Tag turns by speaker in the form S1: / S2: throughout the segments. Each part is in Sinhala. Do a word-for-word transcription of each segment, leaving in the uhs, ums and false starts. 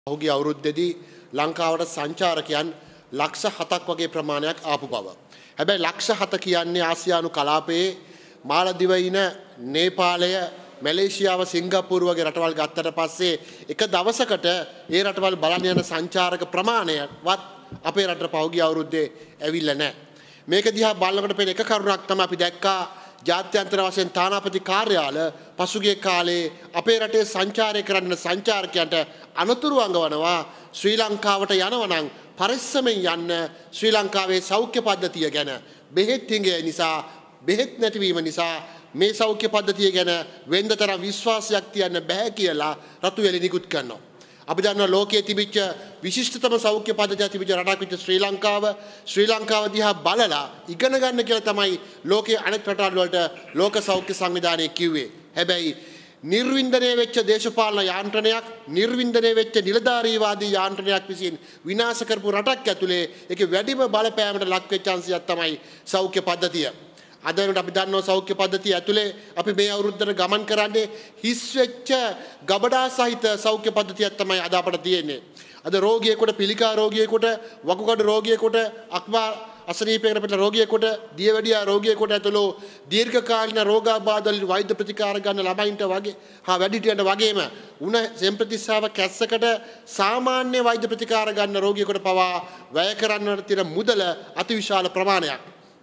S1: ඔහුගේ අවුරුද්දේදී ලංකාවට සංචාරකයන් ලක්ෂ හතක් වගේ ප්‍රමාණයක් ආපු බව. හැබැයි ලක්ෂ හත කියන්නේ ආසියානු කලාපයේ මාලදිවයින, නේපාලය, මැලේසියාව, සිංගප්පූරු වගේ රටවල් ගත්තට පස්සේ එක දවසකට ඒ රටවල් බලන්න යන සංචාරක ප්‍රමාණයවත් අපේ රටට පහුගිය අවුරුද්දේ ඇවිල්ලා නැහැ. මේක දිහා බලනකොට පේන එක කරුණක් තමයි අපි දැක්කා ජාත්‍යන්තර වශයෙන් තානාපති කාර්යාල පසුගිය කාලේ අපේ රටේ සංචාරය කරන්න සංචාරකයන්ට අනතුරු අඟවනවා. ශ්‍රී ලංකාවට යනවා නම් පරිස්සමෙන් යන්න. ශ්‍රී ලංකාවේ සෞඛ්‍ය පද්ධතිය ගැන බෙහෙත් හිඟය නිසා, බෙහෙත් නැතිවීම නිසා මේ සෞඛ්‍ය පද්ධතිය ගැන වෙනදතරම් විශ්වාසයක් තියන්න බෑ කියලා රතු වෙලි නිකුත් කරනවා. අපි දන්නවා ලෝකයේ තිබිච්ච විශිෂ්ටතම සෞඛ්‍ය පද්ධතිය තිබිච්ච රටක් විදිහට ශ්‍රී ලංකාව ශ්‍රී ලංකාව දිහා බලලා ඉගෙන ගන්න කියලා තමයි ලෝකයේ අනෙක් රටවල් වලට ලෝක සෞඛ්‍ය සංවිධානය කිව්වේ. හැබැයි නිර්වින්දනය වෙච්ච දේශපාලන යාන්ත්‍රණයක්, නිර්වින්දනය වෙච්ච නිලධාරීවාදී යාන්ත්‍රණයක් විසින් විනාශ කරපු රටක් ඇතුලේ ඒකේ වැඩිම බලපෑමට ලක් වෙච්ච අංශයක් තමයි සෞඛ්‍ය පද්ධතිය. අද වෙනකොට අපි දන්නවා සෞඛ්‍ය පද්ධතිය ඇතුලේ අපි මේ අවුරුද්දට ගමන් කරන්නේ හිස් වෙච්ච ගබඩා සහිත සෞඛ්‍ය පද්ධතියක් තමයි අද අපට තියෙන්නේ. අද රෝගියෙකුට, පිළිකා රෝගියෙකුට, වකුගඩු රෝගියෙකුට, අක්මා අසනීපයකට පිට රෝගියෙකුට, දියවැඩියා රෝගියෙකුට ඇතුළු දීර්ඝකාලීන රෝගාබාධ වලින් වෛද්‍ය ප්‍රතිකාර ගන්න ළමයින්ට වගේ හා වැඩිහිටියන්ට වගේම උණ සෙම්ප්‍රතිස්සාව කැස්සකට සාමාන්‍ය වෛද්‍ය ප්‍රතිකාර ගන්න රෝගියෙකුට පවා වැය කරන්නට තියෙන මුදල අතිවිශාල ප්‍රමාණයක්.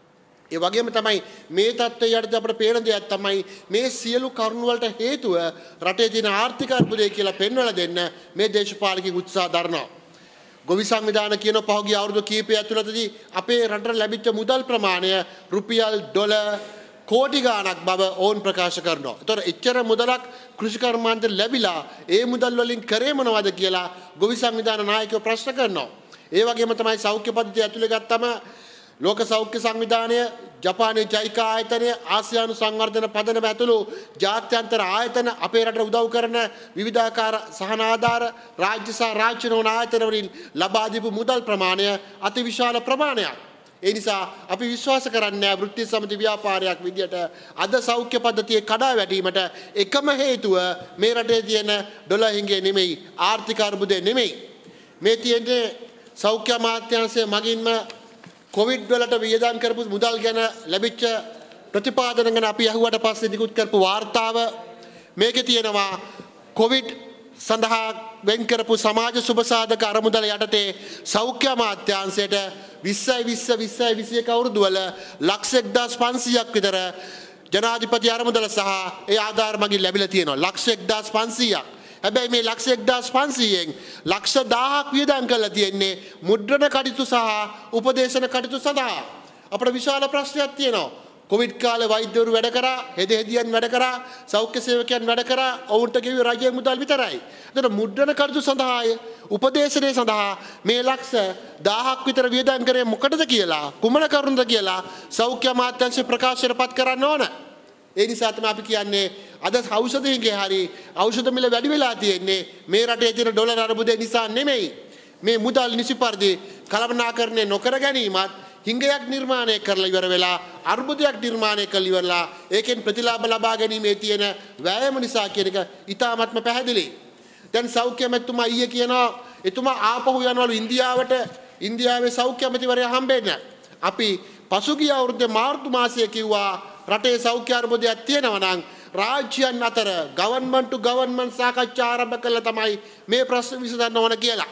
S1: ඒ වගේම තමයි මේ තත්ත්වය යටතේ අපිට පේන දෙයක් තමයි මේ සියලු කරුණු වලට හේතුව රටේ තියෙන ආර්ථික අර්බුදය කියලා පෙන්වලා දෙන්න මේ දේශපාලකින් උත්සාහ දරනවා. ගොවි සංවිධාන කියන පහුගිය අවුරුදු කිහිපය ඇතුළතදී අපේ රටට ලැබිච්ච මුදල් ප්‍රමාණය රුපියල් ඩොලර් කෝටි ගාණක් බව ඔවුන් ප්‍රකාශ කරනවා. ඒතර එච්චර මුදලක් කෘෂි කර්මාන්තයට ලැබිලා ඒ මුදල් වලින් කරේ මොනවද කියලා ගොවි සංවිධාන නායකයෝ ප්‍රශ්න කරනවා. ඒ වගේම තමයි සෞඛ්‍ය පද්ධතිය ඇතුළේ ගත්තම ලෝක සෞඛ්‍ය සංවිධානය, ජපානයේ ජයිකා ආයතනය, ආසියානු සංවර්ධන පදනම ඇතුළු ජාත්‍යන්තර ආයතන අපේ රටට උදව් කරන විවිධාකාර සහන ආධාර රාජ්‍ය සහ රාජ්‍ය නොවන ආයතන වලින් ලබා දීපු මුදල් ප්‍රමාණය අතිවිශාල ප්‍රමාණයක්. ඒ නිසා අපි විශ්වාස කරන්නේ වෘත්ති සමිති ව්‍යාපාරයක් විදියට අද සෞඛ්‍ය පද්ධතියේ කඩා වැටීමට එකම හේතුව මේ රටේ තියෙන ඩොලර් හිඟේ නෙමෙයි, ආර්ථික අර්බුදය නෙමෙයි. මේ තියෙන්නේ සෞඛ්‍ය අමාත්‍යාංශය මගින්ම කොවිඩ් වලට වියදම් කරපු මුදල් ගැන ලැබිච්ච ප්‍රතිපාදන ගැන අපි අහුවට පස්සේ නිකුත් කරපු වාර්තාව. මේකේ තියෙනවා කොවිඩ් සඳහා වෙන් කරපු සමාජ සුබසාධක අරමුදල යටතේ සෞඛ්‍ය අමාත්‍යාංශයට විස්සයි විස්ස විස්සයි විසියක අවුරුදු වල ලක්ෂ එක්දාස් පන්සීයක් විතර ජනාධිපති අරමුදල සහ ඒ ආධාර මගින් ලැබිලා තියෙනවා. ලක්ෂ එක්දාස් පන්සීයක්. හැබැයි මේ ලක්ෂ එක්දාස් පන්සීයෙන් ලක්ෂ දහයක් වියදම් කරලා තියෙන්නේ මුද්‍රණ කටයුතු සහ උපදේශන කටයුතු සඳහා. අපිට විශාල ප්‍රශ්නයක් තියෙනවා. කොවිඩ් කාලේ වෛද්‍යවරු වැඩ කරා, හෙද හෙදියන් වැඩ කරා, සෞඛ්‍ය සේවකයන් වැඩ කරා, ඔවුන්ට ගෙවි රජයේ මුදල් විතරයි. එතන මුද්‍රණ කටයුතු සඳහා, උපදේශනය සඳහා මේ ලක්ෂ දහයක් විතර වියදම් කරේ මොකටද කියලා, කුමන කරුණද කියලා සෞඛ්‍ය අමාත්‍යාංශය ප්‍රකාශයටපත් කරන්න ඕන. ඒ නිසා තමයි අපි කියන්නේ අද ඖෂධයන්ගේ හරි ඖෂධ මිල වැඩි වෙලා තියෙන්නේ මේ රටේ තියෙන ඩොලර් අර්බුදය නිසා නෙමෙයි. මේ මුදල් නිසි පරිදි කළමනාකරණය නොකර ගැනීමත් හිඟයක් නිර්මාණය කරලා ඉවර වෙලා අර්බුදයක් නිර්මාණය කරලා ඉවරලා ඒකෙන් ප්‍රතිලාභ ලබා ගැනීමේ තියෙන වෑයම නිසා කියන එක ඉතාමත්ම පැහැදිලි. දැන් සෞඛ්‍ය අමාත්‍යතුමා ඊයේ කියනවා එතුමා ආපහු යනවලු ඉන්දියාවට. ඉන්දියාවේ සෞඛ්‍ය අමාත්‍යවරයා හම්බෙන්න. අපි පසුගිය අවුරුද්දේ මාර්තු මාසයේ කිව්වා රටේ සෞඛ්‍ය අර්බුදයක් තියෙනවා නම් රාජ්‍යයන් අතර ගවර්න්මන්ට් ටු ගවර්න්මන්ට් සාකච්ඡා ආරම්භ කළා තමයි මේ ප්‍රශ්න විසඳන්න ඕන කියලා.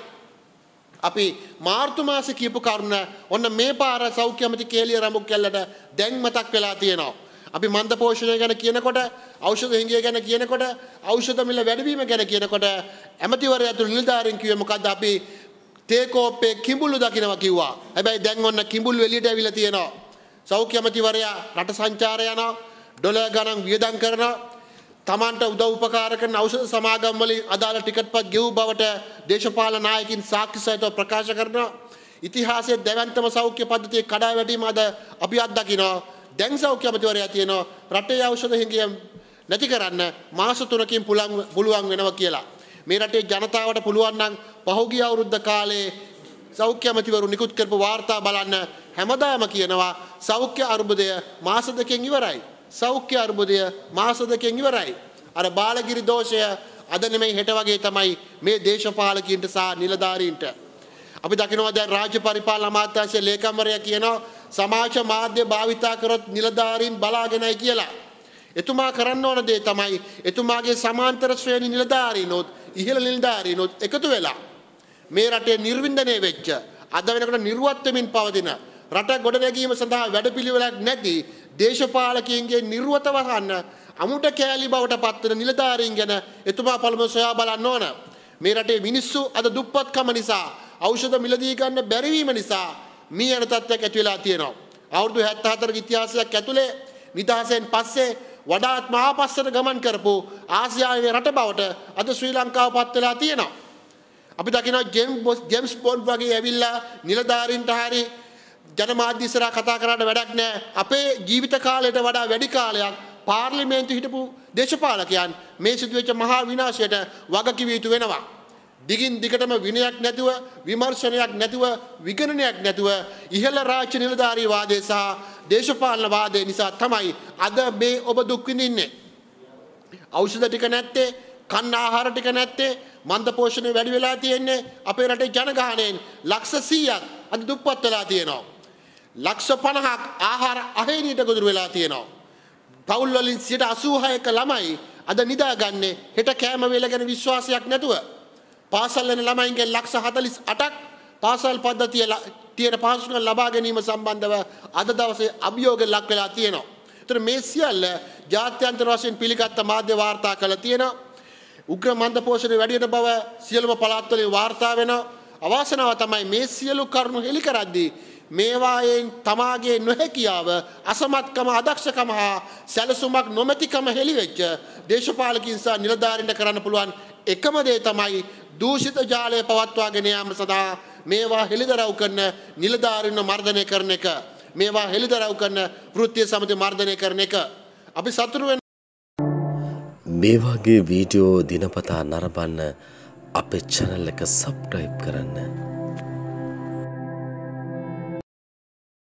S1: අපි මාර්තු මාසේ කියපු කරුණ ඔන්න මේ පාර සෞඛ්‍ය අමාත්‍ය කේලිය රමුක් කැල්ලට දැන් මතක් වෙලා තියෙනවා. අපි මන්ද පෝෂණය ගැන කියනකොට, ඖෂධ හිඟය ගැන කියනකොට, ඖෂධ මිල වැඩිවීම ගැන කියනකොට ඇමතිවරයා ඇතුළු නිලධාරීන් කිව්වේ මොකද්ද? අපි තේ කෝප්පේ කිඹුල්ලු දකින්නවා කිව්වා. හැබැයි දැන් ඔන්න කිඹුල්ලු එළියට ඇවිල්ලා තියෙනවා. සෞඛ්‍ය අමාත්‍යවරයා රට සංචාරය යනවා, ඩොලර් ගණන් වියදම් කරනවා, තමන්ට උදව් උපකාර කරන ඖෂධ සමාගම් වලින් අදාළ ටිකට්පත් ගෙවූ බවට දේශපාලන නායකින් සාක්ෂි සහිතව ප්‍රකාශ කරනවා. ඉතිහාසයේ දැවැන්තම සෞඛ්‍ය පද්ධතියේ කඩා වැටීම අද අපි අත්දකිනවා. දැන් සෞඛ්‍ය අමාත්‍යවරයා තියෙනවා රටේ ඖෂධ හිඟය නැති කරන්න මාස තුනකින් පුළුවන් වෙනවා කියලා. මේ රටේ ජනතාවට පුළුවන් නම් පහුගිය අවුරුද්ද කාලේ සෞඛ්‍ය අමාත්‍යවරු නිකුත් කරපු වාර්තා බලන්න. හැමදාම කියනවා සෞඛ්‍ය අර්බුදය මාස දෙකකින් ඉවරයි. සෞඛ්‍ය අර්බුදය මාස දෙකකින් ඉවරයි. අර බාලගිරි දෝෂය අද නෙමෙයි හෙට වගේ තමයි මේ දේශපාලකීන්ට සහ නිලධාරීන්ට. අපි දකිනවා දැන් රාජ්‍ය පරිපාලන අමාත්‍යාංශයේ ලේකම්වරයා කියනවා සමාජ මාධ්‍ය භාවිතා කරොත් නිලධාරීන් බලාගෙනයි කියලා. එතුමා කරන්න ඕන දේ තමයි එතුමාගේ සමාන්තර ශ්‍රේණි නිලධාරීනොත් ඉහළ නිලධාරීනොත් එකතු වෙලා මේ රටේ නිර්වින්දනය වෙච්ච අද වෙනකොට නිර්වත් වෙමින් පවතින රට ගොඩනැගීම සඳහා වැඩපිළිවෙලක් නැති දේශපාලකයන්ගේ නිර්වත වහන්න අමුඩ කෑලි බවට පත්වන නිලධාරීන් ගැන එතුමා පළමුව සොයා බලන්න ඕන. මේ රටේ මිනිස්සු අද දුප්පත්කම නිසා ඖෂධ මිලදී ගන්න බැරි වීම නිසා මේ යන තත්ත්වයක් ඇති වෙලා තියෙනවා. අවුරුදු හැත්තෑ හතරක ඉතිහාසයක් ඇතුලේ නිදහසෙන් පස්සේ වඩාත් මහාපස්සට ගමන් කරපු ආසියාවේ රට බවට අද ශ්‍රී ලංකාව පත් වෙලා තියෙනවා. අපි දකිනවා ජේම්ස් බොන්ඩ් වගේ ඇවිල්ලා නිලධාරීන්ට හරි ජනමාධ්‍ය ඉස්සරහා කතා කරාට වැඩක් නැහැ. අපේ ජීවිත කාලයට වඩා වැඩි කාලයක් පාර්ලිමේන්තු හිටපු දේශපාලකයන් මේ සිදුවෙච්ච මහා විනාශයට වගකිව යුතු වෙනවා. දිගින් දිගටම විනයක් නැතුව විමර්ශනයක් නැතුව විගණනයක් නැතුව ඉහළ රාජ්‍ය නිලධාරී වාදය සහ දේශපාලන වාදය නිසා තමයි අද මේ ඔබ දුක් විඳින්නේ. ඖෂධ ටික නැත්තේ, කන්න ආහාර ටික නැත්තේ, මන්ද පෝෂණය වැඩි වෙලා තියෙන්නේ. අපේ රටේ ජනගහනයෙන් ලක්ෂ සීයක් අද දුප්පත් වෙලා තියෙනවා. ලක්ෂ පනහක් ආහාර අහේනියට ගොදුරු වෙලා තියෙනවා. පවුල් වලින් සියයට අසූහයක ළමයි අද නිදාගන්නේ හෙට කෑම වේල ගැන විශ්වාසයක් නැතුව. පාසල් යන ළමයින්ගේ ලක්ෂ හතළිස් අටක් පාසල් පද්ධතිය තියෙන පහසුකම් ලබා ගැනීම සම්බන්ධව අද දවසේ අභියෝග ලක් වෙලා තියෙනවා. ඒතර මේ සියල්ල ජාත්‍යන්තර වශයෙන් පිළිගත් මාධ්‍ය වාර්තා කළා තියෙනවා. උග්‍ර මන්ද පෝෂණය වැඩි වෙන බව සියලුම පළාත්වලින් වාර්තා වෙනවා. අවාසනාව තමයි මේ සියලු කරුණු හෙළි කරද්දී මේවායෙන් තමාගේ නොහැකියාව, අසමත්කම, අදක්ෂකම හා සැලසුමක් නොමැතිකම හෙළි වෙච්ච දේශපාලකින් සහ නිලධාරීන්ට කරන්න පුළුවන් එකම දේ තමයි දූෂිත ජාලය පවත්වාගෙන යාම සඳහා මේවා හෙළිදරව් කරන නිලධාරීන්ව මර්ධනය කරන එක, මේවා හෙළිදරව් කරන වෘත්තීය සමිති මර්ධනය කරන එක අපි සතුටු වෙන.
S2: මේ වගේ වීඩියෝ දිනපතා නරඹන්න අපේ channel එක subscribe කරන්න.